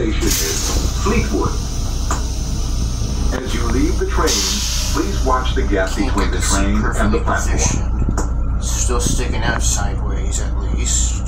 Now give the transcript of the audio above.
station is Fleetwood. As you leave the train, please watch the gap between the train and the platform. Still sticking out sideways at least.